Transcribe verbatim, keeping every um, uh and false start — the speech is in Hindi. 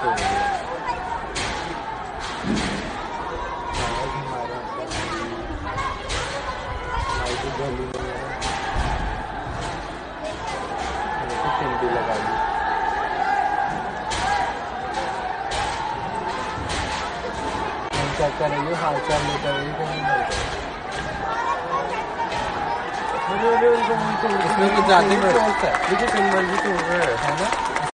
हो गई है। गली में चिंटी लगा दी। चेक कर रही हो, हाल चाल लेकर रही हो। इसमें कुछ जाती है, सिंबल भी तो है ना।